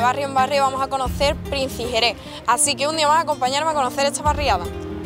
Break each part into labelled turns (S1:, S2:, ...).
S1: barrio en barrio vamos a conocer Princi Jerez. Así que un día más acompañarme a conocer esta barriada.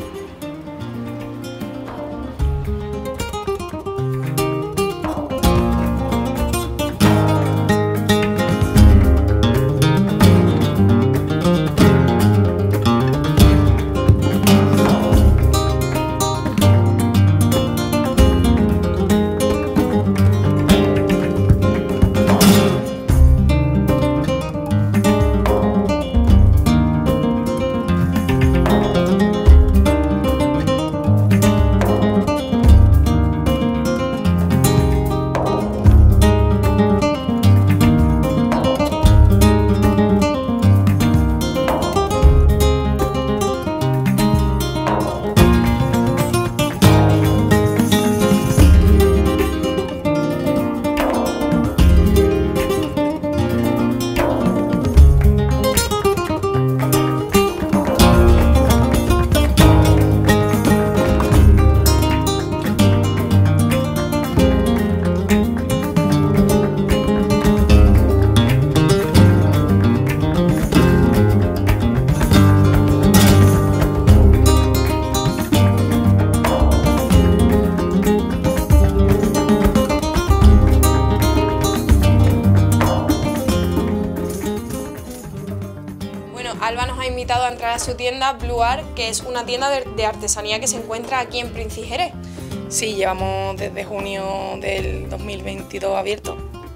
S1: Alba nos ha invitado a entrar a su tienda Blue Art, que es una tienda de artesanía que se encuentra aquí en Princi Jerez.
S2: Sí, llevamos desde junio del 2022 abierto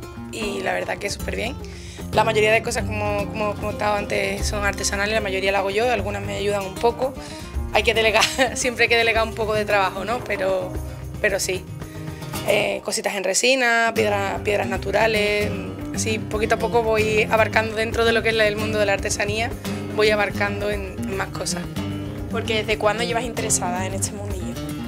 S2: y la verdad que súper bien. La mayoría de cosas, como comentaba antes, son artesanales, la mayoría la hago yo, algunas me ayudan un poco. Hay que delegar, siempre hay que delegar un poco de trabajo, ¿no? Pero sí. Cositas en resina, piedras naturales, así poquito a poco voy abarcando dentro de lo que es el mundo de la artesanía, voy abarcando en más cosas.
S1: Porque ¿desde cuándo llevas interesada en este mundillo?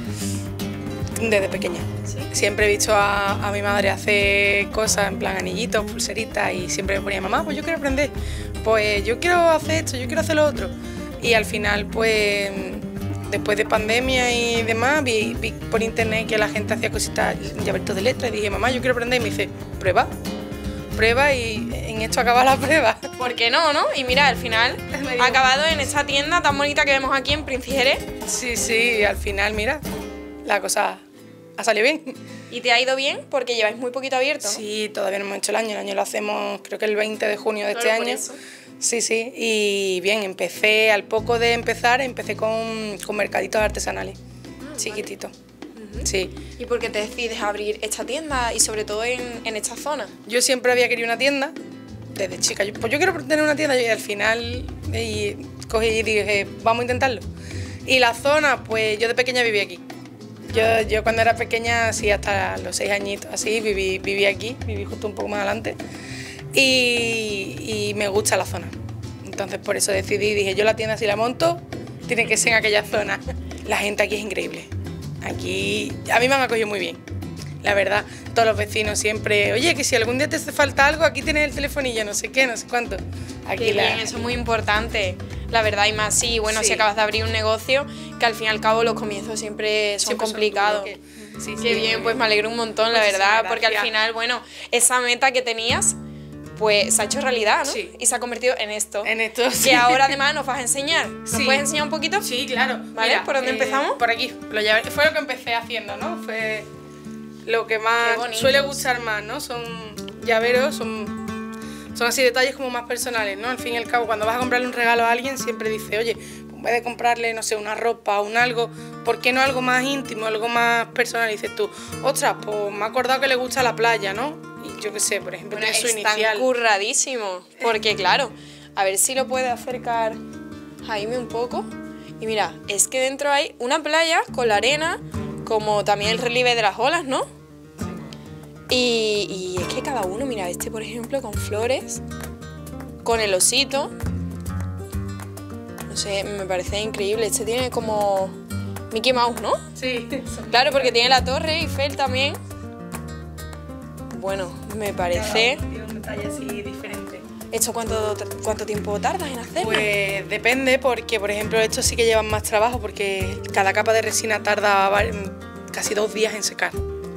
S2: Desde pequeña. ¿Sí? Siempre he visto a mi madre hacer cosas en plan anillitos, pulseritas y siempre me ponía, mamá, pues yo quiero aprender, pues yo quiero hacer esto, yo quiero hacer lo otro. Y al final, pues después de pandemia y demás, vi por internet que la gente hacía cositas, llaveritos de letras y dije, mamá, yo quiero aprender. Y me dice, prueba y en esto acaba la prueba.
S1: ¿Por qué no, no? Y mira, al final ha acabado en esta tienda tan bonita que vemos aquí en Princi Jerez.
S2: Sí, al final, mira, la cosa ha salido bien.
S1: ¿Y te ha ido bien? Porque lleváis muy poquito abierto, ¿no?
S2: Sí, todavía no hemos hecho el año lo hacemos creo que el 20 de junio de este año.
S1: Eso.
S2: Sí, y bien, al poco de empezar, empecé con mercaditos artesanales, chiquititos.
S1: Vale.
S2: Sí.
S1: ¿Y por qué te decides abrir esta tienda y sobre todo en esta zona?
S2: Yo siempre había querido una tienda, desde chica, pues yo quiero tener una tienda y al final cogí y dije, vamos a intentarlo. Y la zona, pues yo de pequeña viví aquí. Yo cuando era pequeña, sí, hasta los 6 añitos, así, viví aquí, viví justo un poco más adelante. Y me gusta la zona. Entonces por eso decidí, dije, yo la tienda si la monto, tiene que ser en aquella zona. La gente aquí es increíble. Aquí a mí me han acogido muy bien, la verdad. Todos los vecinos siempre, oye, que si algún día te hace falta algo, aquí tienes el telefonillo, no sé qué, no sé cuánto. Aquí
S1: qué bien, eso es muy importante, la verdad, y más sí, bueno, si acabas de abrir un negocio, que al fin y al cabo los comienzos siempre son complicados. Qué bien, pues me alegro un montón, la verdad, porque al final, bueno, esa meta que tenías, pues se ha hecho realidad, ¿no?
S2: Sí.
S1: Y se ha convertido en esto.
S2: En esto, sí.
S1: Que ahora además nos vas a enseñar. ¿Nos puedes enseñar un poquito?
S2: Sí, claro.
S1: ¿Vale?
S2: Mira,
S1: ¿Por dónde empezamos?
S2: Por aquí. Fue lo que empecé haciendo, ¿no? Fue lo que más suele gustar más, ¿no? Son llaveros, son así detalles como más personales, ¿no? Al fin y al cabo, cuando vas a comprarle un regalo a alguien, siempre dice, oye, en vez de comprarle, no sé, una ropa o un algo, ¿por qué no algo más íntimo, algo más personal? Y dices tú, ostras, pues me he acordado que le gusta la playa, ¿no? Y yo qué sé, por ejemplo,
S1: bueno,
S2: tiene su
S1: inicial. Están curradísimos, porque claro, a ver si lo puede acercar Jaime un poco. Y mira, es que dentro hay una playa con la arena, como también el relieve de las olas, ¿no? Y es que cada uno, mira, este por ejemplo con flores, con el osito, no sé, me parece increíble. Este tiene como Mickey Mouse, ¿no?
S2: Sí.
S1: Claro, porque tiene la Torre Eiffel también. Bueno, me parece...
S2: Tiene un detalle así diferente.
S1: ¿Esto cuánto tiempo tardas en hacerlo?
S2: Pues depende, porque por ejemplo estos sí que llevan más trabajo, porque cada capa de resina tarda casi 2 días en secar.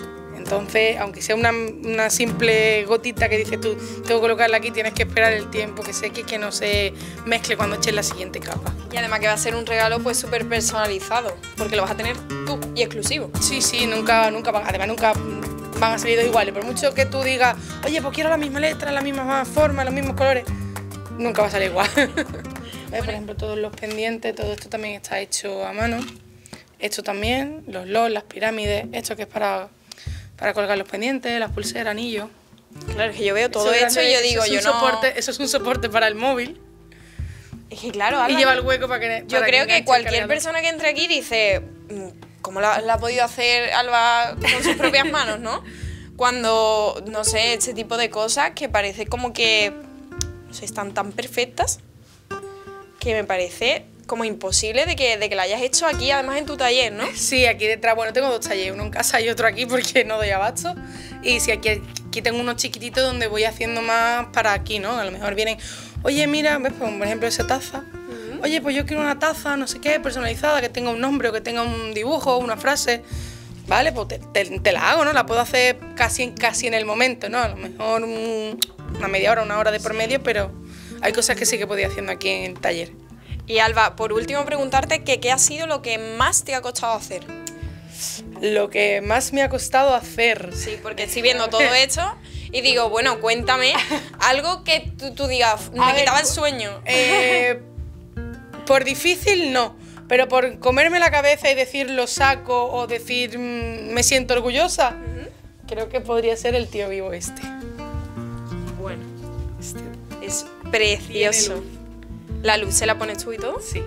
S2: Entonces, aunque sea una simple gotita que dices tú, tengo que colocarla aquí, tienes que esperar el tiempo que seque y que no se mezcle cuando eches la siguiente capa.
S1: Y además que va a ser un regalo pues súper personalizado, porque lo vas a tener tú y exclusivo.
S2: Sí, además nunca van a salir dos iguales. Por mucho que tú digas, oye, pues quiero la misma letra, la misma forma, los mismos colores, nunca va a salir igual. Por ejemplo, todos los pendientes, todo esto también está hecho a mano. Esto también, los LOL, las pirámides, esto que es para colgar los pendientes, las pulseras, anillos.
S1: Claro, es que yo veo todo esto y yo digo,
S2: Eso es un soporte para el móvil.
S1: Es que claro, Alba,
S2: y lleva el hueco para que...
S1: Yo creo que cualquier persona que entre aquí dice, ¿cómo la ha podido hacer Alba con sus propias manos, no? Cuando, no sé, este tipo de cosas que parece como que, no sé, están tan perfectas que me parece como imposible de que la hayas hecho aquí, además en tu taller, ¿no?
S2: Sí, aquí detrás, bueno, tengo dos talleres, uno en casa y otro aquí porque no doy abasto. Y sí, aquí tengo unos chiquititos donde voy haciendo más para aquí, ¿no? A lo mejor vienen, oye, mira, ¿ves? Por ejemplo, esa taza. Oye, pues yo quiero una taza, no sé qué, personalizada, que tenga un nombre o que tenga un dibujo, una frase. Vale, pues te la hago, ¿no? La puedo hacer casi en el momento, ¿no? A lo mejor una media hora, una hora de por medio, pero hay cosas que sí que podía haciendo aquí en el taller.
S1: Y Alba, por último preguntarte que qué ha sido lo que más te ha costado hacer.
S2: Lo que más me ha costado hacer.
S1: Sí, porque estoy viendo todo esto y digo, bueno, cuéntame algo que tú digas, me quitaba el sueño.
S2: Por difícil no, pero por comerme la cabeza y decir lo saco o decir me siento orgullosa, creo que podría ser el tío vivo este.
S1: Bueno, es precioso. ¿La luz se la pones tú y todo?
S2: Sí.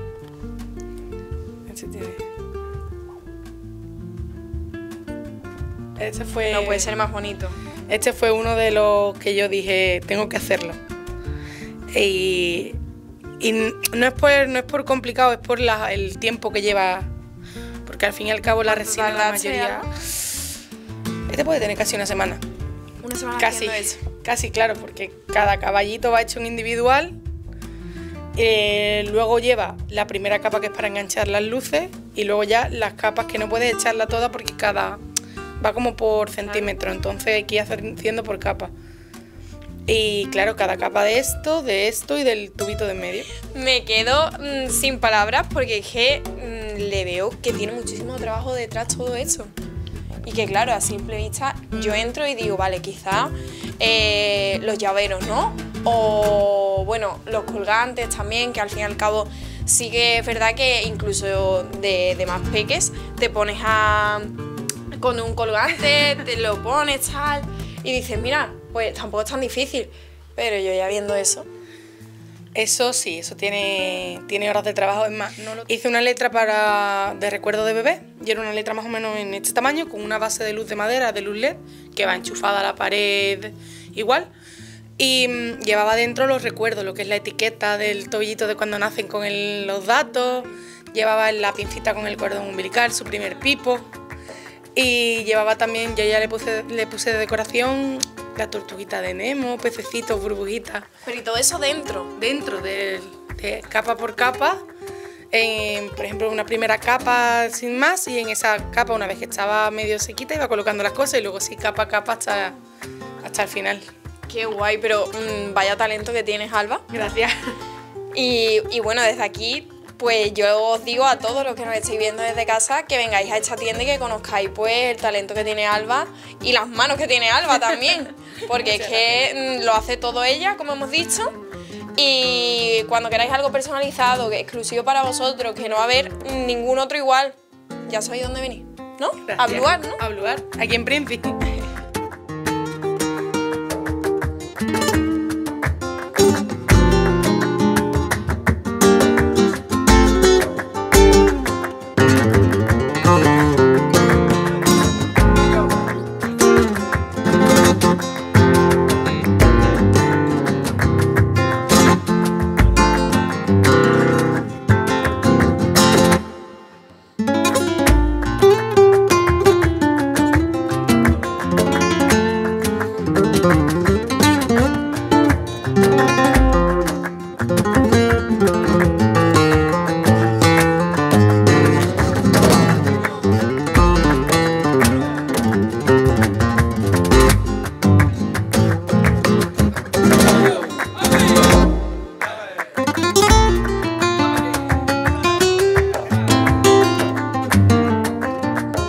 S2: Este fue...
S1: No puede ser más bonito.
S2: Este fue uno de los que yo dije, tengo que hacerlo. Y no es por complicado, es por el tiempo que lleva. Porque al fin y al cabo la resina, la mayoría... Este puede tener casi una semana.
S1: ¿Una semana
S2: casi,
S1: haciendo eso?
S2: Casi, claro, porque cada caballito va hecho en individual. Luego lleva la primera capa que es para enganchar las luces y luego ya las capas que no puedes echarla toda porque cada va como por centímetro, entonces hay que ir haciendo por capa. Y claro, cada capa de esto y del tubito de en medio.
S1: Me quedo sin palabras porque es que le veo que tiene muchísimo trabajo detrás todo esto. Y que claro, a simple vista yo entro y digo, vale, quizá los llaveros, ¿no? O bueno, los colgantes también, que al fin y al cabo sí que es verdad que incluso de más peques te pones con un colgante, te lo pones tal y dices, mira, pues tampoco es tan difícil, pero yo ya viendo eso...
S2: Eso sí, eso tiene horas de trabajo. Es más, hice una letra de recuerdo de bebé y era una letra más o menos en este tamaño con una base de luz de madera, de luz LED, que va enchufada a la pared igual. Y llevaba dentro los recuerdos, lo que es la etiqueta del tobillito de cuando nacen con los datos, llevaba la pincita con el cordón umbilical, su primer pipo, y llevaba también, yo ya le puse de decoración la tortuguita de Nemo, pececitos, burbujitas.
S1: Pero ¿y todo eso dentro?
S2: Dentro de capa por capa, por ejemplo una primera capa sin más y en esa capa una vez que estaba medio sequita iba colocando las cosas y luego sí capa a capa hasta el final.
S1: Qué guay, pero vaya talento que tienes, Alba.
S2: Gracias.
S1: Y bueno, desde aquí, pues yo os digo a todos los que nos estéis viendo desde casa que vengáis a esta tienda y que conozcáis pues el talento que tiene Alba y las manos que tiene Alba también, porque es que lo hace todo ella, como hemos dicho, y cuando queráis algo personalizado, exclusivo para vosotros, que no va a haber ningún otro igual, ya sabéis dónde venir, ¿no?
S2: Gracias.
S1: A Bluar, ¿no?
S2: A Bluar, aquí en Príncipe.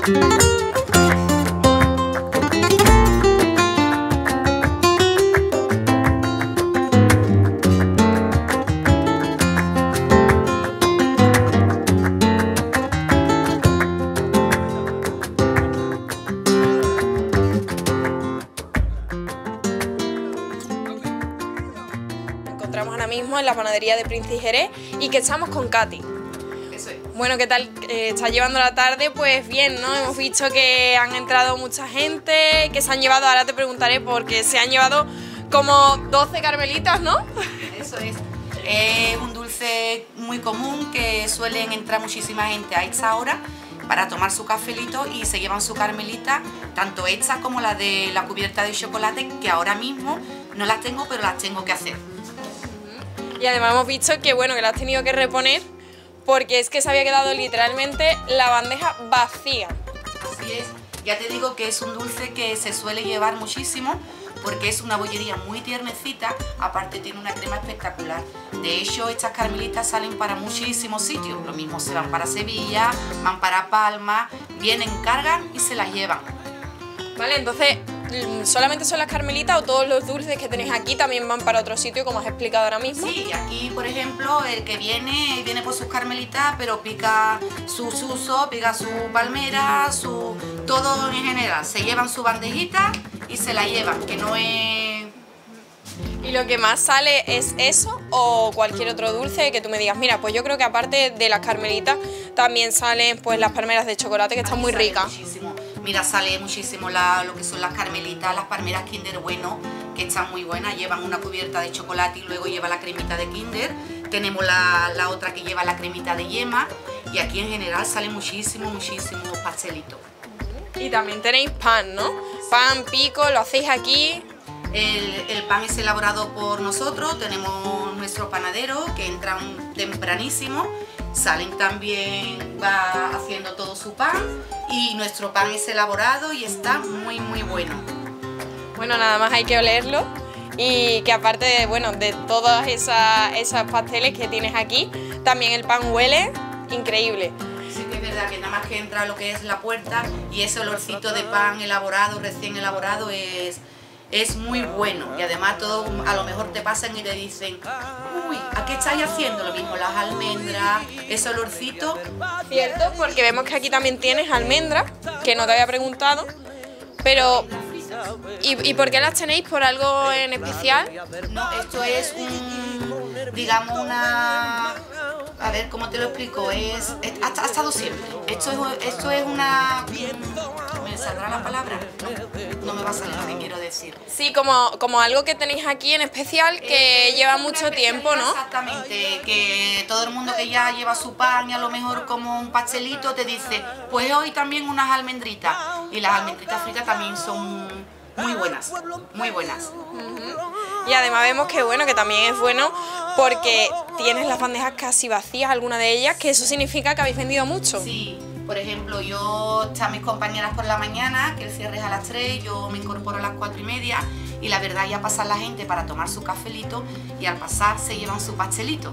S1: Ahora mismo en la panadería de Príncipe Jerez y que estamos con Katy.
S3: Eso es.
S1: Bueno, ¿qué tal? Está llevando la tarde, pues bien, ¿no? Hemos visto que han entrado mucha gente, que se han llevado, ahora te preguntaré, porque se han llevado como 12 carmelitas, ¿no?
S3: Eso es. Es un dulce muy común que suelen entrar muchísima gente a esta hora para tomar su cafelito y se llevan su carmelita, tanto esta como la de la cubierta de chocolate, que ahora mismo no las tengo, pero las tengo que hacer.
S1: Y además hemos visto que bueno, que la has tenido que reponer porque es que se había quedado literalmente la bandeja vacía.
S3: Así es, ya te digo que es un dulce que se suele llevar muchísimo porque es una bollería muy tiernecita, aparte tiene una crema espectacular. De hecho, estas carmelitas salen para muchísimos sitios, lo mismo se van para Sevilla, van para Palma, vienen, cargan y se las llevan.
S1: Vale, entonces, ¿solamente son las carmelitas o todos los dulces que tenéis aquí también van para otro sitio, como has explicado ahora mismo?
S3: Sí, aquí por ejemplo el que viene por sus carmelitas, pero pica su suso, pica su palmera, todo en general. Se llevan su bandejita y se la llevan, que no es...
S1: ¿Y lo que más sale es eso o cualquier otro dulce que tú me digas? Mira, pues yo creo que aparte de las carmelitas también salen pues las palmeras de chocolate que están muy ricas.
S3: Muchísimo. Mira, sale muchísimo lo que son las carmelitas, las palmeras Kinder Bueno, que están muy buenas, llevan una cubierta de chocolate y luego lleva la cremita de Kinder. Tenemos la otra que lleva la cremita de yema y aquí en general sale muchísimo pastelito.
S1: Y también tenéis pan, ¿no? Pan, pico, lo hacéis aquí.
S3: El pan es elaborado por nosotros, tenemos nuestro panadero que entran tempranísimo, salen también, va haciendo todo su pan y nuestro pan es elaborado y está muy bueno.
S1: Bueno, nada más hay que olerlo y que aparte de, bueno, de todas esas pasteles que tienes aquí, también el pan huele increíble.
S3: Sí que es verdad que nada más que entra lo que es la puerta y ese olorcito de pan elaborado, recién elaborado es muy bueno y además todo a lo mejor te pasan y te dicen uy, ¿a qué estáis haciendo? Lo mismo las almendras, ese olorcito.
S1: Cierto, porque vemos que aquí también tienes almendras, que no te había preguntado, pero ¿y por qué las tenéis? ¿Por algo en especial?
S3: No, esto es digamos una... A ver, ¿cómo te lo explico? Ha estado siempre. Esto es una... ¿Me saldrá la palabra? No me va a salir lo que quiero decir.
S1: Sí, como algo que tenéis aquí en especial que lleva mucho tiempo, ¿no?
S3: Exactamente, que todo el mundo que ya lleva su pan y a lo mejor como un pastelito te dice, pues hoy también unas almendritas. Y las almendritas fritas también son muy buenas, muy buenas.
S1: Y además vemos que bueno, que también es bueno porque tienes las bandejas casi vacías, algunas de ellas, que eso significa que habéis vendido mucho.
S3: Sí, por ejemplo, están mis compañeras por la mañana, que el cierre es a las 3, yo me incorporo a las 4:30 y la verdad ya pasa la gente para tomar su cafelito y al pasar se llevan su pastelito.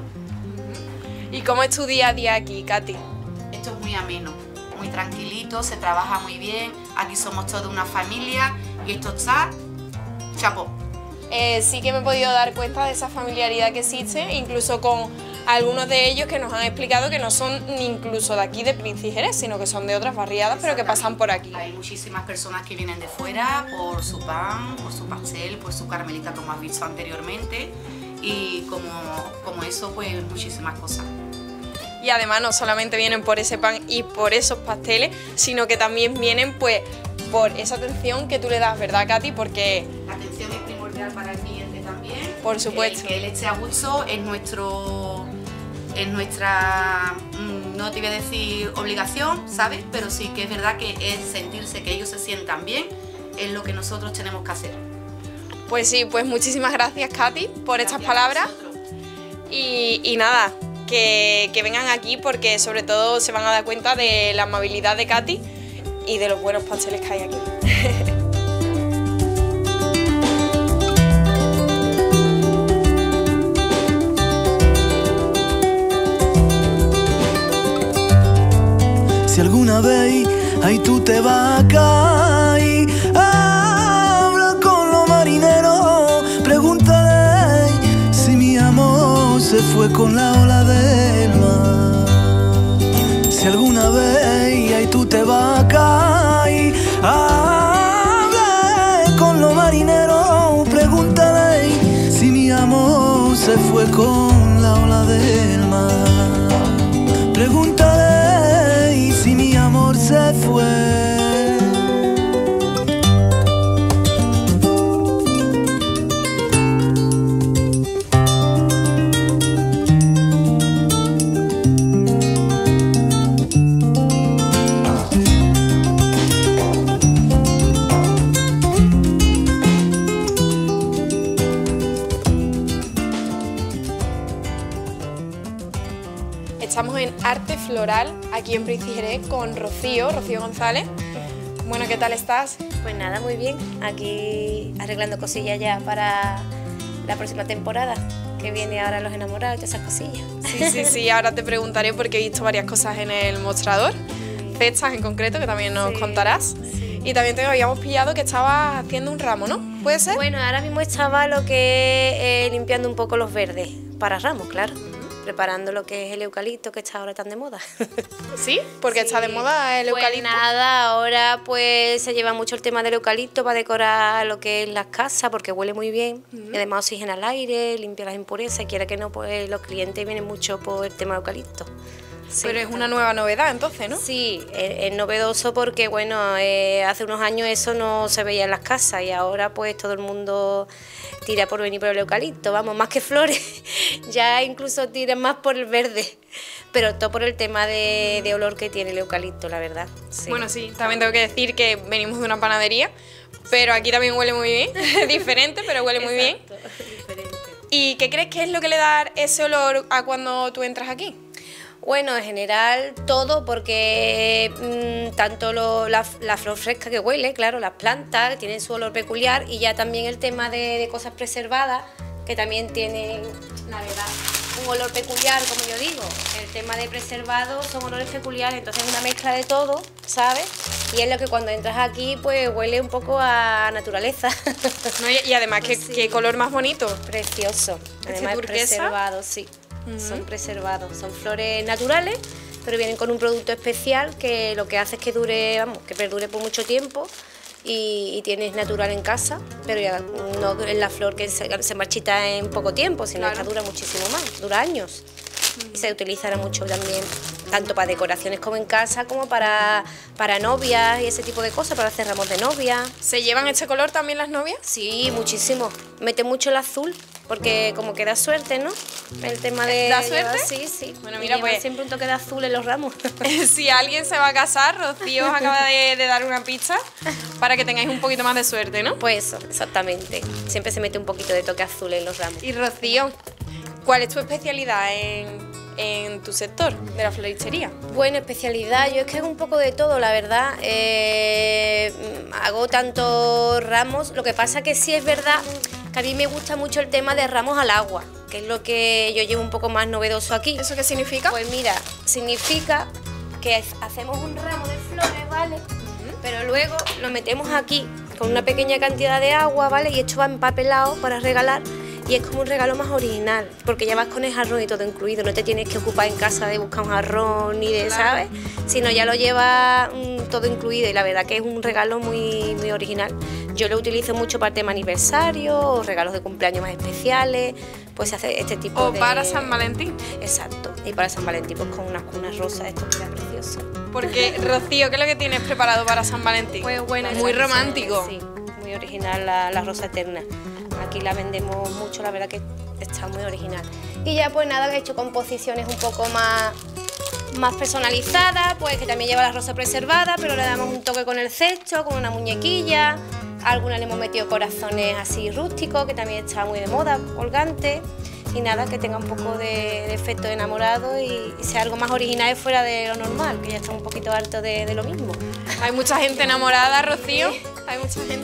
S1: ¿Y cómo es tu día a día aquí, Katy?
S3: Esto es muy ameno, muy tranquilito, se trabaja muy bien, aquí somos toda una familia y esto está chapó.
S1: Sí que me he podido dar cuenta de esa familiaridad que existe, incluso con algunos de ellos que nos han explicado que no son ni incluso de aquí de Príncipe Jerez, sino que son de otras barriadas, pero que pasan por aquí.
S3: Hay muchísimas personas que vienen de fuera por su pan, por su pastel, por su carmelita, como has visto anteriormente, y como eso, pues muchísimas cosas.
S1: Y además no solamente vienen por ese pan y por esos pasteles, sino que también vienen pues por esa atención que tú le das, ¿verdad, Katy? Porque
S3: la atención es primordial para el cliente también.
S1: Por supuesto.
S3: Que él esté a gusto es nuestra, no te voy a decir obligación, ¿sabes? Pero sí que es verdad que es sentirse que ellos se sientan bien, es lo que nosotros tenemos que hacer.
S1: Pues sí, pues muchísimas gracias, Katy, por estas palabras. Y nada, que vengan aquí porque sobre todo se van a dar cuenta de la amabilidad de Katy y de los buenos pasteles que hay aquí.
S4: Si alguna vez ahí tú te vas a caer, habla con los marineros, pregúntale si mi amor se fue con la ola del mar. Si alguna vez ahí tú te vas a caer, habla con los marineros, pregúntale si mi amor se fue con la ola del mar. Pregúntale si mi amor se fue.
S1: Estamos en Arte Floral, aquí en Príncipe Jerez, con Rocío González. Bueno, ¿qué tal estás?
S5: Pues nada, muy bien. Aquí arreglando cosillas ya para la próxima temporada, que viene ahora Los Enamorados y todas esas cosillas.
S1: Sí, ahora te preguntaré porque he visto varias cosas en el mostrador, fechas en concreto que también nos contarás. Sí. Y también te habíamos pillado que estabas haciendo un ramo, ¿no? ¿Puede ser?
S5: Bueno, ahora mismo estaba lo que limpiando un poco los verdes para ramos, claro. Preparando lo que es el eucalipto, que está ahora tan de moda.
S1: ¿Sí? Porque sí. Está de moda el eucalipto.
S5: Pues nada, ahora pues se lleva mucho el tema del eucalipto para decorar lo que es las casas, porque huele muy bien, y además oxigena el aire, limpia las impurezas, y quiera que no, pues los clientes vienen mucho por el tema del eucalipto.
S1: Sí. Pero es una nueva novedad entonces, ¿no?
S5: Sí, es novedoso porque bueno, hace unos años eso no se veía en las casas y ahora pues todo el mundo tira por venir por el eucalipto, vamos, más que flores, ya incluso tiran más por el verde, pero todo por el tema de olor que tiene el eucalipto, la verdad. Sí.
S1: Bueno, sí, también tengo que decir que venimos de una panadería, pero aquí también huele muy bien, diferente, pero huele muy bien.
S5: Diferente.
S1: ¿Y qué crees que es lo que le da ese olor a cuando tú entras aquí?
S5: Bueno, en general todo, porque tanto la flor fresca que huele, claro, las plantas tienen su olor peculiar y ya también el tema de cosas preservadas, que también tienen, la verdad, un olor peculiar, como yo digo. El tema de preservados son olores peculiares, entonces es una mezcla de todo, ¿sabes? Y es lo que cuando entras aquí, pues huele un poco a naturaleza.
S1: No, y además, ¿qué color más bonito?
S5: Precioso, además preservado, sí. Son preservados, son flores naturales, pero vienen con un producto especial que lo que hace es que dure, vamos, que perdure por mucho tiempo y tienes natural en casa, pero ya no es la flor que se marchita en poco tiempo, sino que dura muchísimo más, dura años. Y se utilizará mucho también, tanto para decoraciones como en casa, como para novias y ese tipo de cosas, para hacer ramos de novia.
S1: ¿Se llevan este color también las novias?
S5: Sí, muchísimo. Mete mucho el azul, porque como que da suerte, ¿no? El tema de...
S1: ¿Da suerte?
S5: Sí.
S1: Bueno, mira, pues
S5: siempre un toque de azul en los ramos.
S1: Si alguien se va a casar, Rocío os acaba de dar una pista para que tengáis un poquito más de suerte, ¿no?
S5: Pues eso, exactamente. Siempre se mete un poquito de toque azul en los ramos.
S1: Y Rocío, ¿cuál es tu especialidad en tu sector de la floristería?
S5: Bueno, especialidad, yo es que hago un poco de todo, la verdad. Hago tantos ramos, lo que pasa que sí es verdad que a mí me gusta mucho el tema de ramos al agua, que es lo que yo llevo un poco más novedoso aquí.
S1: ¿Eso qué significa?
S5: Pues mira, significa que hacemos un ramo de flores, ¿vale? Pero luego lo metemos aquí con una pequeña cantidad de agua, ¿vale? Y esto va empapelado para regalar. Y es como un regalo más original, porque ya vas con el jarrón y todo incluido, no te tienes que ocupar en casa de buscar un jarrón ni de, claro, ¿sabes? Sino ya lo llevas todo incluido y la verdad que es un regalo muy, muy original. Yo lo utilizo mucho para el tema aniversario o regalos de cumpleaños más especiales, pues se hace este tipo de...
S1: O para San Valentín.
S5: Exacto, y para San Valentín pues con unas cunas rosas, esto queda precioso.
S1: Porque, Rocío, ¿qué es lo que tienes preparado para San Valentín?
S5: Pues bueno,
S1: muy romántico.
S5: Sí, muy original la rosa eterna. Aquí la vendemos mucho, la verdad que está muy original. Y ya pues nada, he hecho composiciones un poco más personalizadas, pues que también lleva la rosa preservada, pero le damos un toque con el cesto, con una muñequilla. A algunas le hemos metido corazones así rústicos, que también está muy de moda, colgante. Y nada, que tenga un poco de efecto de enamorado y sea algo más original y fuera de lo normal, que ya está un poquito harto de lo mismo.
S1: ¿Hay mucha gente enamorada, Rocío? ¿Hay mucha gente?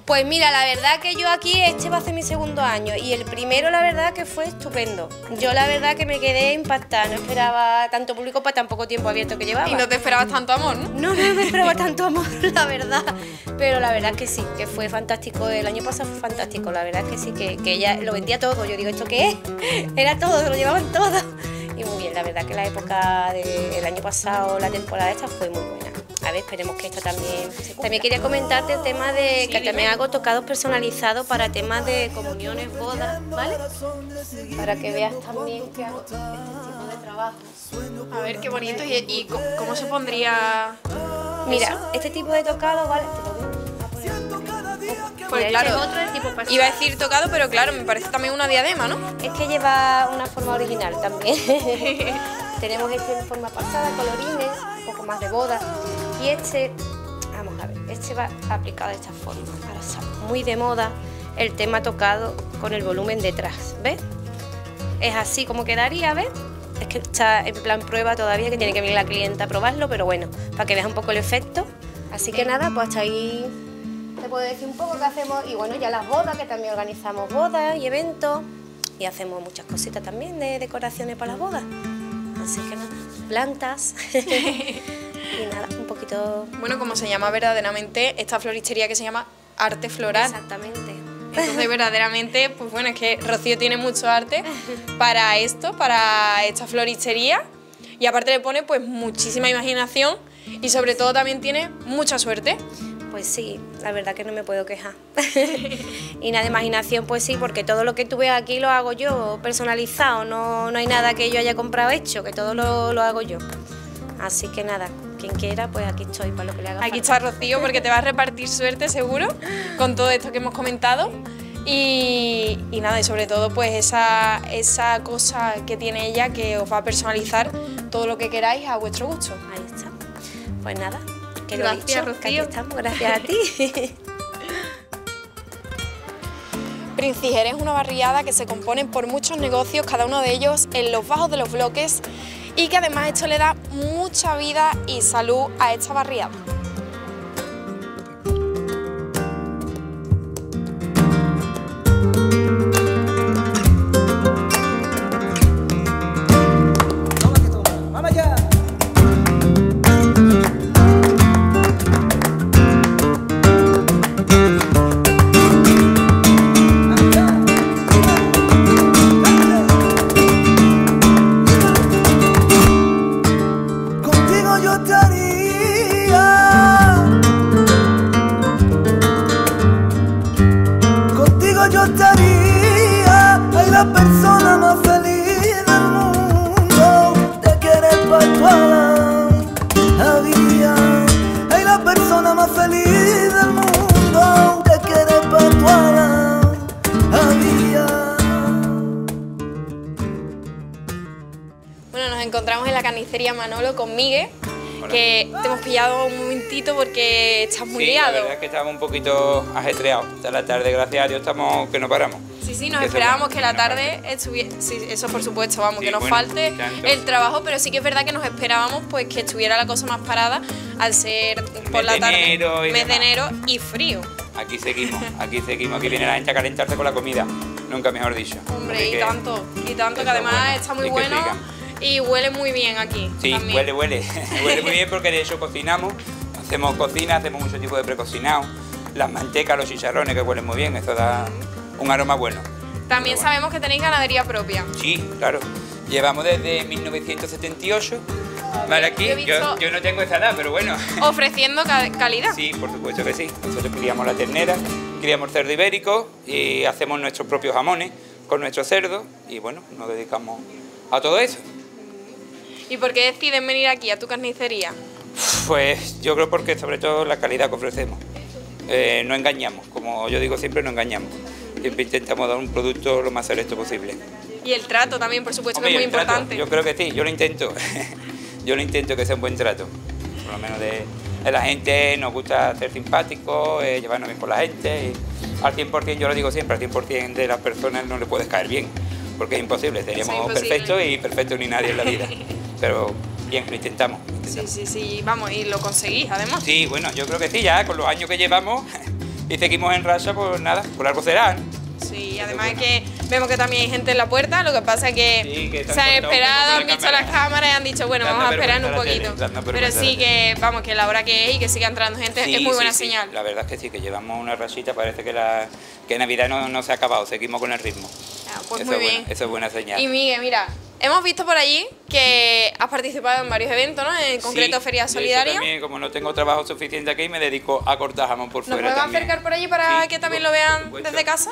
S5: Pues mira, la verdad que yo aquí, este va a ser mi segundo año y el primero la verdad que fue estupendo. Yo la verdad que me quedé impactada, no esperaba tanto público para tan poco tiempo abierto que llevaba.
S1: Y no te esperabas tanto amor, ¿no?
S5: No me esperaba tanto amor, la verdad. Pero la verdad que sí, que fue fantástico. El año pasado fue fantástico, la verdad que sí, que ella lo vendía todo. Yo digo, ¿esto qué es? Era todo, lo llevaban todo. Y muy bien, la verdad que la época del año pasado, la temporada esta fue muy buena. A ver, esperemos que esto también... También quería comentarte el tema de que también hago tocados personalizados para temas de comuniones, bodas, ¿vale? Para que veas también que hago este tipo de trabajo.
S1: A ver, qué bonito. ¿Y cómo se pondría...?
S5: Mira, este tipo de tocado, ¿vale?
S1: Pues claro,
S5: este es otro, el tipo
S1: iba a decir tocado, pero claro, me parece también una diadema, ¿no?
S5: Es que lleva una forma original también. Tenemos este en forma pasada, colorines, un poco más de boda. Y este, vamos a ver, este va aplicado de esta forma. Ahora está muy de moda el tema tocado con el volumen detrás, ¿ves? Es así como quedaría, ¿ves? Es que está en plan prueba todavía, que tiene que venir la clienta a probarlo, pero bueno, para que veas un poco el efecto. Así que nada, pues hasta ahí te puedo decir un poco qué hacemos. Y bueno, ya las bodas, que también organizamos bodas y eventos. Y hacemos muchas cositas también de decoraciones para las bodas. Así que nada, plantas. Y nada, un poquito...
S1: Bueno, como se llama verdaderamente esta floristería que se llama Arte Floral.
S5: Exactamente.
S1: Entonces, verdaderamente, pues bueno, es que Rocío tiene mucho arte para esto, para esta floristería. Y aparte le pone pues muchísima imaginación y sobre todo también tiene mucha suerte.
S5: Pues sí, la verdad que no me puedo quejar. Y nada de imaginación, pues sí, porque todo lo que tú ves aquí lo hago yo, personalizado. No hay nada que yo haya comprado hecho, que todo lo hago yo. Así que nada, quien quiera, pues aquí estoy para lo que le haga falta.
S1: Aquí está Rocío, porque te va a repartir suerte seguro con todo esto que hemos comentado. Y nada, y sobre todo pues esa cosa que tiene ella que os va a personalizar todo lo que queráis a vuestro gusto.
S5: Ahí está. Pues nada, que lo
S1: gracias,
S5: dicho,
S1: Rocío.
S5: que aquí estamos, gracias a ti.
S1: Princijer es una barriada que se compone por muchos negocios, cada uno de ellos en los bajos de los bloques, y que además esto le da mucha vida y salud a esta barriada. Encontramos en la carnicería Manolo con Miguel. Hola. Que te hemos pillado un momentito porque estás muy liado.
S6: La verdad es que estábamos un poquito ajetreados. Hasta la tarde, gracias a Dios, estamos que no paramos.
S1: Sí, nos esperábamos que la tarde estuviera... Sí, eso por supuesto, vamos, sí, que nos falte el trabajo, pero sí que es verdad que nos esperábamos pues que estuviera la cosa más parada al ser por la tarde, mes de enero y frío.
S6: Aquí seguimos, aquí viene la gente a calentarse con la comida, nunca mejor dicho.
S1: Hombre, y tanto, que además está muy bueno. Y huele muy bien aquí.
S6: Sí,
S1: también.
S6: huele muy bien porque de hecho cocinamos, hacemos cocina, hacemos mucho tipo de precocinado, las mantecas, los chicharrones que huelen muy bien, eso da un aroma bueno.
S1: También sabemos que tenéis ganadería propia.
S6: Sí, claro, llevamos desde 1978, vale, aquí, yo no tengo esa edad, pero bueno.
S1: Ofreciendo calidad.
S6: Sí, por supuesto que sí, nosotros criamos la ternera, criamos cerdo ibérico y hacemos nuestros propios jamones con nuestro cerdo y bueno, nos dedicamos a todo eso.
S1: ¿Y por qué deciden venir aquí, a tu carnicería?
S6: Pues yo creo porque sobre todo la calidad que ofrecemos. No engañamos, como yo digo siempre, no engañamos. Siempre intentamos dar un producto lo más selecto posible.
S1: Y el trato también, por supuesto,
S6: Hombre,
S1: que es muy importante.
S6: Yo creo que sí, yo lo intento. Yo lo intento que sea un buen trato. Por lo menos de la gente, nos gusta ser simpáticos, llevarnos bien con la gente. Y al 100%, yo lo digo siempre, al 100% de las personas no le puedes caer bien. Porque es imposible, seríamos perfectos y perfectos ni nadie en la vida. Pero bien, lo intentamos.
S1: Sí, vamos, y lo conseguís además.
S6: Sí, bueno, yo creo que sí, ya con los años que llevamos, y seguimos en racha, pues nada, por algo será, ¿no?
S1: Sí, además es que vemos que también hay gente en la puerta, lo que pasa es que se han esperado, han visto las cámaras y han dicho, bueno, vamos a esperar un poquito. Pero sí que, vamos, que la hora que es y que siga entrando gente es muy buena señal.
S6: La verdad es que sí, que llevamos una rachita, parece que Navidad no se ha acabado, seguimos con el ritmo.
S1: Pues
S6: eso
S1: muy bien.
S6: Eso es buena señal.
S1: Y Miguel, mira, hemos visto por allí que has participado en varios eventos, ¿no? En concreto Feria Solidaria.
S6: También, como no tengo trabajo suficiente aquí, me dedico a cortar jamón por fuera.
S1: ¿Nos podemos acercar por allí para que también lo vean desde casa?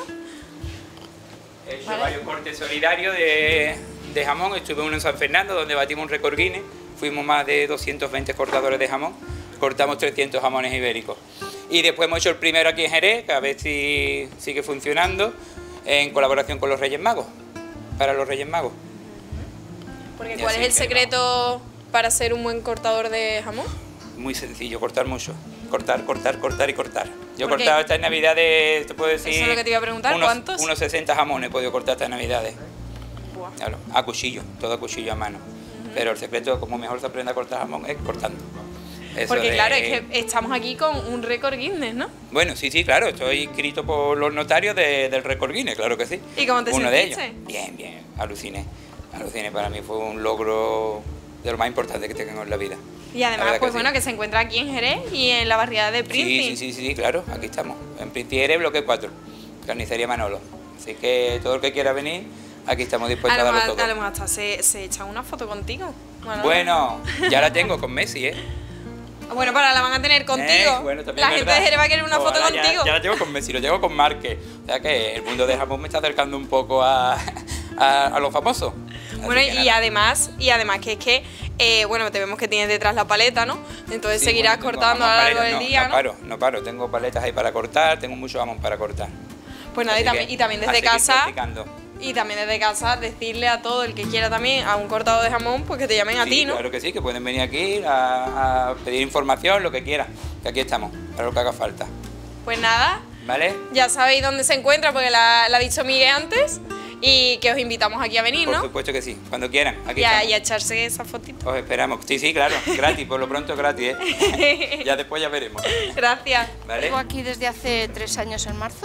S6: He hecho varios cortes solidarios de jamón. Estuve uno en San Fernando, donde batimos un récord Guinness. Fuimos más de 220 cortadores de jamón. Cortamos 300 jamones ibéricos. Y después hemos hecho el primero aquí en Jerez, que a ver si sigue funcionando, en colaboración con los Reyes Magos, para los Reyes Magos.
S1: Porque ¿cuál es el secreto para ser un buen cortador de jamón?
S6: Muy sencillo, cortar mucho. Cortar, cortar, cortar y cortar. Yo he cortado estas navidades, te puedo decir...
S1: Eso es lo que te iba a preguntar, ¿cuántos?
S6: Unos 60 jamones he podido cortar estas navidades. Claro, a cuchillo, todo a cuchillo a mano. Pero el secreto, como mejor se aprende a cortar jamón, es cortando.
S1: Porque claro, es que estamos aquí con un récord Guinness, ¿no?
S6: Bueno, sí, claro, estoy inscrito por los notarios del récord Guinness, claro que sí.
S1: ¿Y cómo te
S6: Uno
S1: sentiste?
S6: de ellos. Bien, bien, aluciné. Para mí fue un logro de lo más importante que tengo en la vida.
S1: Y además, pues bueno, que se encuentra aquí en Jerez y en la barriada de Princi.
S6: Sí, claro, aquí estamos. En Princi Jerez, bloque 4, carnicería Manolo. Así que todo el que quiera venir, aquí estamos dispuestos a darlo todo.
S1: A lo mejor hasta se echa una foto contigo.
S6: Bueno, ya la tengo con Messi, ¿eh?
S1: Bueno, pero la van a tener contigo.
S6: Bueno, también
S1: la gente de Jerez va a querer una foto contigo.
S6: Ya la tengo con Messi, lo tengo con Márquez. O sea que el mundo de jamón me está acercando un poco a los famosos.
S1: Bueno, y además que es que, bueno, te vemos que tienes detrás la paleta, ¿no? Entonces sí, seguirás cortando a lo largo del día, ¿no?
S6: No paro, tengo paletas ahí para cortar, tengo mucho jamón para cortar.
S1: Pues nada, y también desde casa... Y también desde casa decirle a todo el que quiera también a un cortado de jamón, pues que te llamen a ti, ¿no?
S6: Claro que sí, que pueden venir aquí a pedir información, lo que quieran, que aquí estamos, para lo que haga falta.
S1: Pues nada,
S6: ¿vale?
S1: Ya sabéis dónde se encuentra, porque la ha dicho Miguel antes, y que os invitamos aquí a venir, ¿no?
S6: Por supuesto que sí, cuando quieran, aquí estamos.
S1: Y a echarse esa fotito.
S6: Os esperamos, sí, claro, gratis, por lo pronto gratis, ¿eh? Ya después ya veremos.
S1: Gracias.
S6: ¿Vale?
S7: Vivo aquí desde hace 3 años en marzo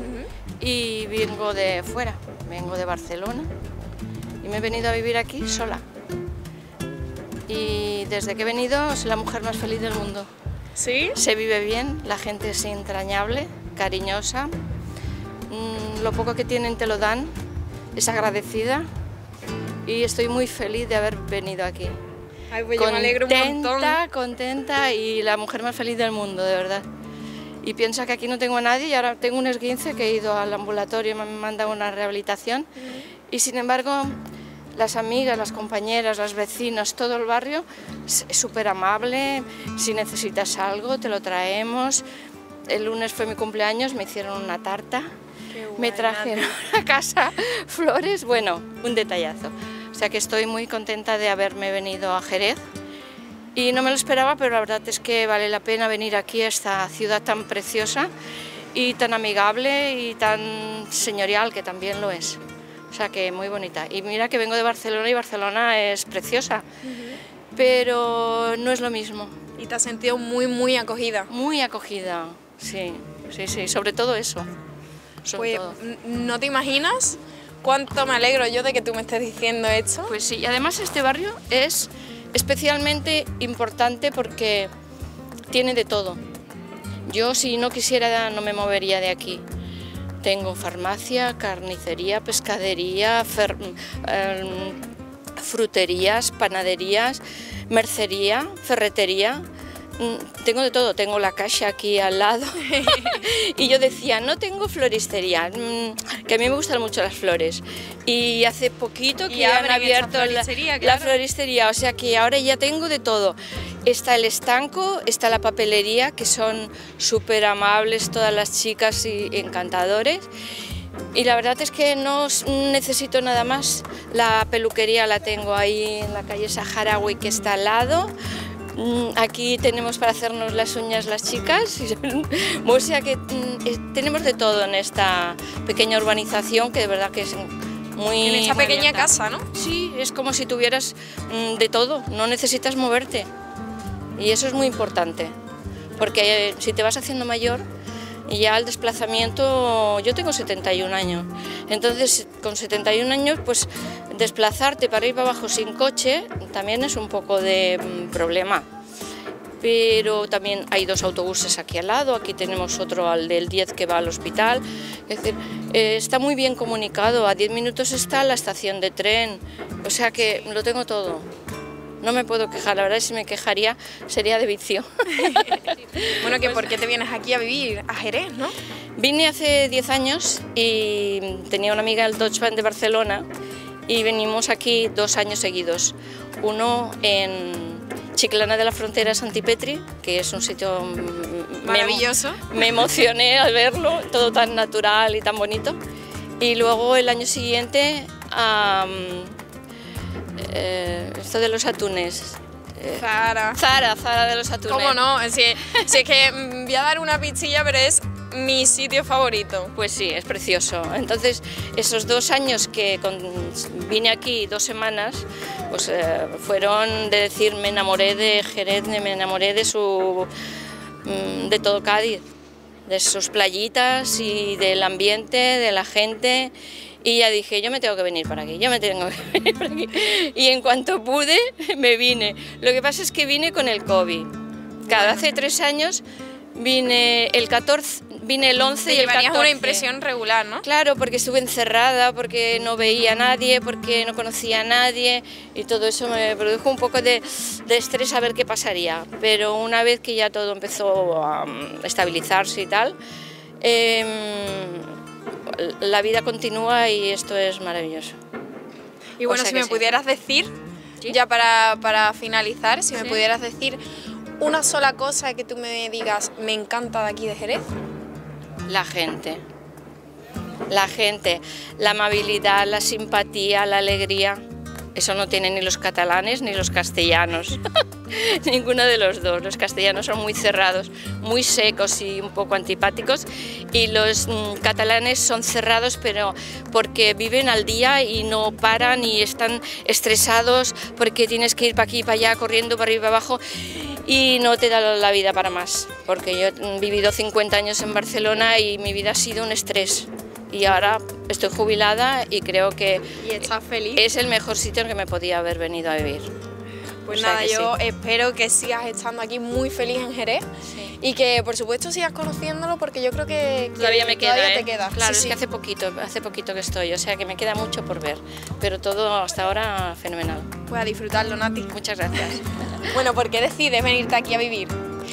S7: y vengo de fuera. Vengo de Barcelona y me he venido a vivir aquí sola. Y desde que he venido soy la mujer más feliz del mundo.
S1: ¿Sí?
S7: Se vive bien, la gente es entrañable, cariñosa, lo poco que tienen te lo dan, es agradecida y estoy muy feliz de haber venido aquí.
S1: Ay, pues yo me alegro un montón.
S7: Contenta y la mujer más feliz del mundo, de verdad. Y piensa que aquí no tengo a nadie y ahora tengo un esguince que he ido al ambulatorio y me han mandado una rehabilitación y sin embargo las amigas, las compañeras, las vecinas, todo el barrio es súper amable, si necesitas algo te lo traemos. El lunes fue mi cumpleaños, me hicieron una tarta, me trajeron a casa flores, bueno, un detallazo. O sea que estoy muy contenta de haberme venido a Jerez. Y no me lo esperaba, pero la verdad es que vale la pena venir aquí a esta ciudad tan preciosa y tan amigable y tan señorial, que también lo es. O sea que muy bonita. Y mira que vengo de Barcelona y Barcelona es preciosa, pero no es lo mismo.
S1: ¿Y te has sentido muy acogida?
S7: Muy acogida, sí, sobre todo eso.
S1: Pues no te imaginas cuánto me alegro yo de que tú me estés diciendo esto.
S7: Pues sí, y además este barrio es especialmente importante porque tiene de todo. Yo si no quisiera no me movería de aquí. Tengo farmacia, carnicería, pescadería, fruterías, panaderías, mercería, ferretería. Tengo de todo, tengo la Caixa aquí al lado y yo decía, no tengo floristería, que a mí me gustan mucho las flores y hace poquito que han abierto la floristería, o sea que ahora ya tengo de todo. Está el estanco, está la papelería, que son súper amables todas las chicas y encantadores. Y la verdad es que no necesito nada más. La peluquería la tengo ahí en la calle Saharaui, que está al lado. Aquí tenemos para hacernos las uñas las chicas, o sea que tenemos de todo en esta pequeña urbanización, que de verdad que es muy...
S1: En esta pequeña casa, ¿no?
S7: Sí, es como si tuvieras de todo, no necesitas moverte y eso es muy importante, porque si te vas haciendo mayor Y ya el desplazamiento, yo tengo 71 años, entonces con 71 años pues desplazarte para ir para abajo sin coche también es un poco de problema. Pero también hay 2 autobuses aquí al lado, aquí tenemos otro al del 10 que va al hospital, es decir, está muy bien comunicado, a 10 minutos está la estación de tren, o sea que lo tengo todo. No me puedo quejar, la verdad si me quejaría sería de vicio.
S1: Bueno, que ¿por qué te vienes aquí a vivir a Jerez, no?
S7: Vine hace 10 años y tenía una amiga del Deutsche Bahn de Barcelona y venimos aquí 2 años seguidos. Uno en Chiclana de la Frontera, Santipetri, que es un sitio
S1: maravilloso.
S7: Me emocioné al verlo, todo tan natural y tan bonito. Y luego el año siguiente esto de los atunes. Zara de los atunes.
S1: ¿Cómo no? Si es que voy a dar una pichilla, pero es mi sitio favorito.
S7: Pues sí, es precioso. Entonces, esos 2 años que vine aquí, 2 semanas, pues fueron de decir, me enamoré de Jerez, me enamoré de todo Cádiz, de sus playitas y del ambiente, de la gente. Y ya dije, yo me tengo que venir para aquí, yo me tengo que venir para aquí. Y en cuanto pude, me vine. Lo que pasa es que vine con el COVID. Hace 3 años vine el 14, vine el 11 y el 14.
S1: Una impresión regular, ¿no?
S7: Claro, porque estuve encerrada, porque no veía a nadie, porque no conocía a nadie y todo eso me produjo un poco de estrés a ver qué pasaría. Pero una vez que ya todo empezó a estabilizarse y tal, la vida continúa y esto es maravilloso.
S1: Y bueno, si me pudieras decir, ya para finalizar, si me pudieras decir una sola cosa que tú me digas, me encanta de aquí de Jerez.
S7: La gente, la amabilidad, la simpatía, la alegría. Eso no tienen ni los catalanes ni los castellanos, ninguno de los dos. Los castellanos son muy cerrados, muy secos y un poco antipáticos, y los catalanes son cerrados pero porque viven al día y no paran y están estresados porque tienes que ir para aquí y para allá, corriendo para arriba y para abajo, y no te da la vida para más, porque yo he vivido 50 años en Barcelona y mi vida ha sido un estrés. Y ahora estoy jubilada y creo que es el mejor sitio en que me podía haber venido a vivir.
S1: Pues nada, yo espero que sigas estando aquí muy feliz en Jerez y que por supuesto sigas conociéndolo, porque yo creo que
S7: todavía te
S1: queda.
S7: Claro, es que hace poquito que estoy, o sea que me queda mucho por ver, pero todo hasta ahora fenomenal.
S1: Pues a disfrutarlo, Nati.
S7: Muchas gracias.
S1: Bueno, ¿por qué decides venirte aquí a vivir?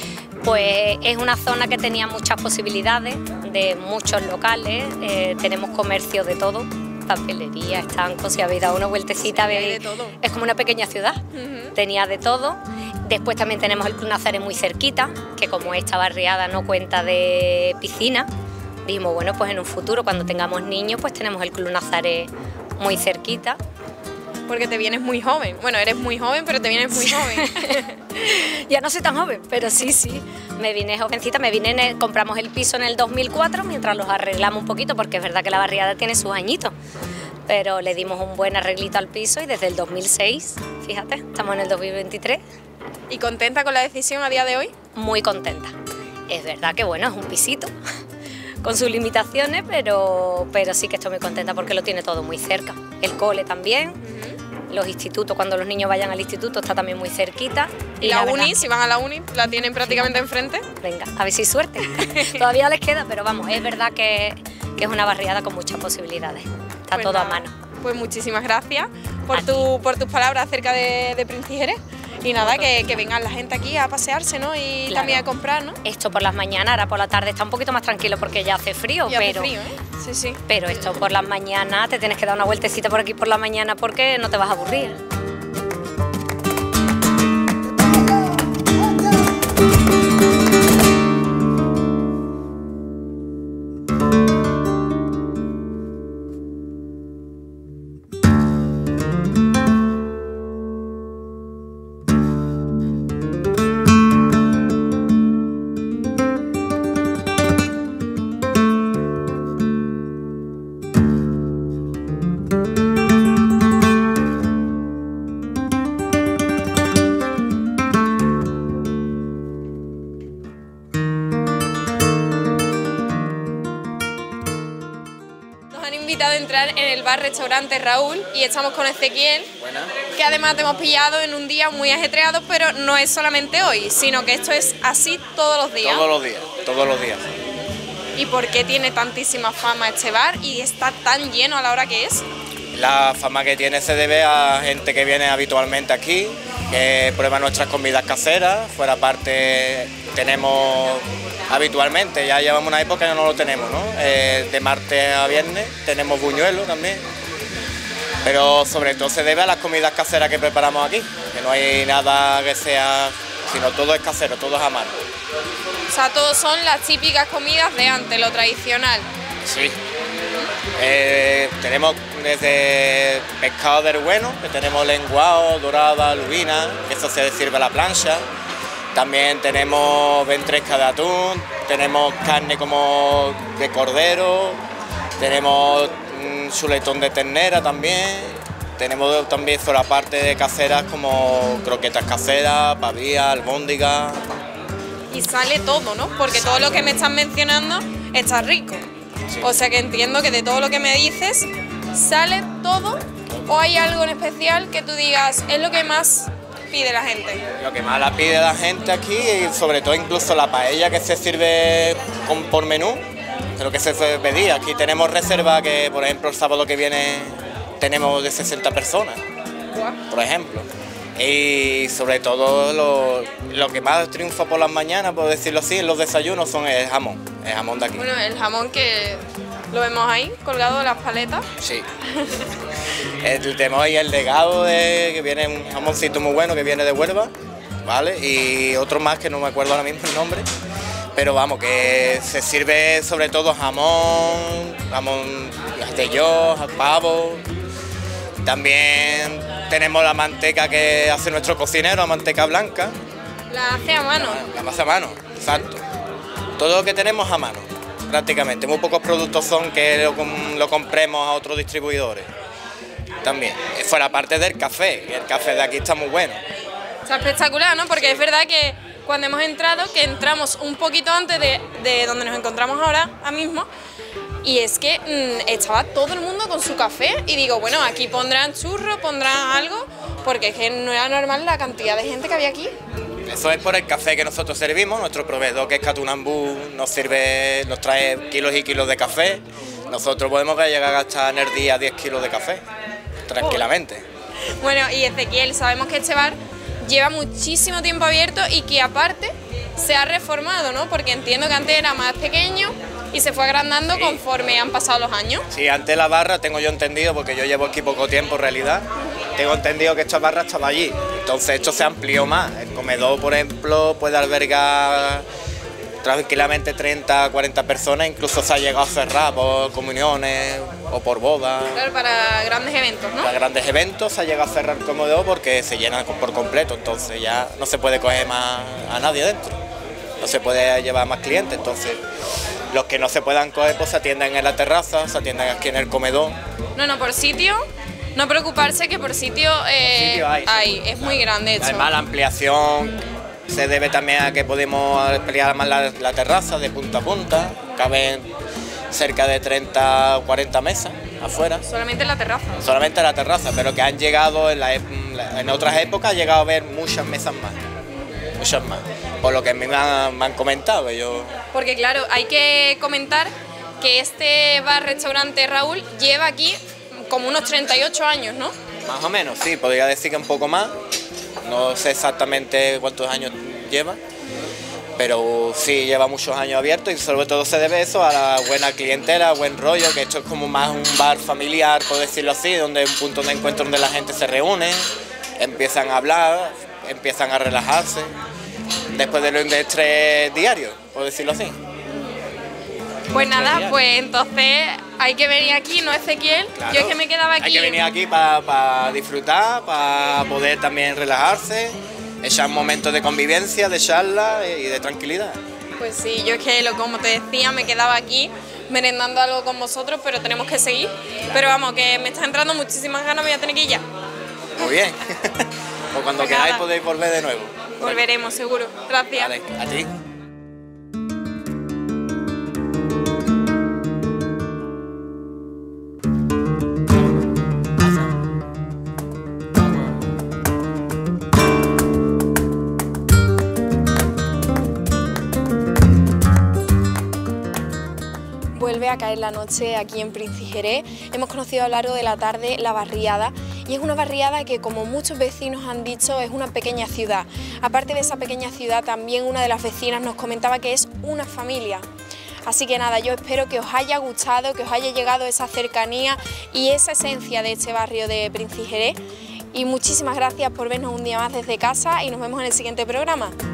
S5: Pues es una zona que tenía muchas posibilidades, de muchos locales, tenemos comercio de todo, papelería, estancos, si habéis dado una vueltecita, es como una pequeña ciudad, tenía de todo. Después también tenemos el Club Nazaret muy cerquita, que como esta barriada no cuenta de piscina, dijimos, bueno, pues en un futuro cuando tengamos niños pues tenemos el Club Nazaret muy cerquita.
S1: Porque te vienes muy joven. Bueno, eres muy joven, pero te vienes muy joven.
S5: Ya no soy tan joven, pero sí. Me vine jovencita, compramos el piso en el 2004 mientras los arreglamos un poquito, porque es verdad que la barriada tiene sus añitos. Pero le dimos un buen arreglito al piso y desde el 2006, fíjate, estamos en el 2023.
S1: ¿Y contenta con la decisión a día de hoy?
S5: Muy contenta. Es verdad que bueno, es un pisito con sus limitaciones, pero sí que estoy muy contenta porque lo tiene todo muy cerca. El cole también. Los institutos, cuando los niños vayan al instituto, está también muy cerquita.
S1: ¿Y la uni, si van a la uni, la tienen prácticamente enfrente?
S5: Venga, a ver si hay suerte. Todavía les queda, pero vamos, es verdad que es una barriada con muchas posibilidades. Está
S1: pues
S5: todo
S1: nada,
S5: a mano.
S1: Pues muchísimas gracias por tus palabras acerca de Princi Jerez. Y nada, que vengan la gente aquí a pasearse, ¿no? Y claro, también a comprar, ¿no?
S5: Esto por las mañanas, ahora por la tarde está un poquito más tranquilo porque ya hace frío,
S1: hace frío, ¿eh? Sí.
S5: Pero esto por las mañanas, te tienes que dar una vueltecita por aquí por la mañana porque no te vas a aburrir.
S1: invitado a entrar en el bar-restaurante Raúl y estamos con Ezequiel, que además te hemos pillado en un día muy ajetreado, pero no es solamente hoy, sino que esto es así todos los días.
S8: Todos los días.
S1: ¿Y por qué tiene tantísima fama este bar y está tan lleno a la hora que es?
S8: La fama que tiene se debe a gente que viene habitualmente aquí, que prueba nuestras comidas caseras. Fuera parte tenemos habitualmente, ya llevamos una época que no lo tenemos, ¿no? De martes a viernes tenemos buñuelos también, pero sobre todo se debe a las comidas caseras que preparamos aquí, que no hay nada que sea, sino todo es casero, todo es a mano.
S1: O sea, todos son las típicas comidas de antes, lo tradicional.
S8: Sí. Tenemos desde pescado del bueno, que tenemos lenguado, dorada, lubina, que eso se sirve a la plancha. También tenemos ventresca de atún, tenemos carne como de cordero, tenemos chuletón de ternera también. Tenemos también sobre la parte de caseras como croquetas caseras, pavillas, albóndigas.
S1: Y sale todo, ¿no? Porque todo lo que me estás mencionando está rico. Sí. O sea que entiendo que de todo lo que me dices, ¿sale todo o hay algo en especial que tú digas es lo que más pide la gente?
S8: Lo que más la pide la gente aquí, y sobre todo incluso la paella que se sirve por menú, es lo que se pedía. Aquí tenemos reserva que, por ejemplo, el sábado que viene tenemos de 60 personas, por ejemplo. Y sobre todo lo que más triunfa por las mañanas, por decirlo así, en los desayunos son el jamón de aquí.
S1: Bueno, el jamón que lo vemos ahí, colgado de las paletas.
S8: Sí. Tenemos ahí el legado, que viene un jamoncito muy bueno que viene de Huelva, ¿vale? Y otro más que no me acuerdo ahora mismo el nombre. Pero vamos, que se sirve sobre todo jamón de yo, pavo. También tenemos la manteca que hace nuestro cocinero, la manteca blanca.
S1: La hace a mano.
S8: La hace a mano, exacto. Todo lo que tenemos a mano, prácticamente. Muy pocos productos son que lo compremos a otros distribuidores. También, fuera parte del café, el café de aquí está muy bueno.
S1: Está espectacular, ¿no? Porque es verdad que cuando hemos entrado, que entramos un poquito antes de donde nos encontramos ahora mismo, y es que estaba todo el mundo con su café y digo, bueno, aquí pondrán churros, pondrán algo, porque es que no era normal la cantidad de gente que había aquí.
S8: Eso es por el café que nosotros servimos. Nuestro proveedor, que es Catunambú, nos trae kilos y kilos de café. Nosotros podemos llegar a gastar en el día 10 kilos de café, tranquilamente.
S1: Bueno, y Ezequiel, sabemos que este bar lleva muchísimo tiempo abierto y que aparte se ha reformado, ¿no? Porque entiendo que antes era más pequeño y se fue agrandando conforme han pasado los años.
S8: Sí, antes la barra, tengo yo entendido, porque yo llevo aquí poco tiempo en realidad, tengo entendido que esta barra estaba allí, entonces esto se amplió más. El comedor, por ejemplo, puede albergar tranquilamente 30 a 40 personas, incluso se ha llegado a cerrar por comuniones o por bodas.
S1: Claro, para grandes eventos, ¿no?
S8: Para grandes eventos se ha llegado a cerrar el comedor porque se llena por completo, entonces ya no se puede coger más a nadie dentro, no se puede llevar más clientes, entonces los que no se puedan coger pues se atienden en la terraza, se atienden aquí en el comedor.
S1: No, por sitio, no preocuparse que por sitio, hay, es muy grande hecho.
S8: Además la ampliación se debe también a que podemos ampliar más la terraza de punta a punta, caben cerca de 30 o 40 mesas afuera.
S1: Solamente en la terraza.
S8: Solamente en la terraza, pero que han llegado en otras épocas, ha llegado a haber muchas mesas más. Muchas más, por lo que a mí me han comentado.
S1: Porque claro, hay que comentar que este bar-restaurante Raúl lleva aquí como unos 38 años, ¿no?
S8: Más o menos, sí, podría decir que un poco más, no sé exactamente cuántos años lleva, pero sí lleva muchos años abierto y sobre todo se debe eso a la buena clientela, buen rollo, que esto es como más un bar familiar, por decirlo así, donde es un punto de encuentro donde la gente se reúne, empiezan a hablar, empiezan a relajarse, después de los estrés diarios, por decirlo así.
S1: Pues nada, pues entonces hay que venir aquí, ¿no, Ezequiel? Claro, yo es que me quedaba aquí.
S8: Hay que venir aquí para disfrutar, para poder también relajarse, echar momentos de convivencia, de charla y de tranquilidad.
S1: Pues sí, yo es que, como te decía, me quedaba aquí merendando algo con vosotros, pero tenemos que seguir. Claro. Pero vamos, que me está entrando muchísimas ganas, voy a tener que ir ya.
S8: Muy bien. O cuando queráis podéis volver de nuevo.
S1: Volveremos, seguro. Gracias.
S8: Vale, a ti.
S1: vuelve a caer la noche aquí en Príncipe Jerez. Hemos conocido a lo largo de la tarde la barriada y es una barriada que, como muchos vecinos han dicho, es una pequeña ciudad. Aparte de esa pequeña ciudad, también una de las vecinas nos comentaba que es una familia. Así que nada, yo espero que os haya gustado, que os haya llegado esa cercanía y esa esencia de este barrio de Príncipe Jerez. Y muchísimas gracias por vernos un día más desde casa y nos vemos en el siguiente programa.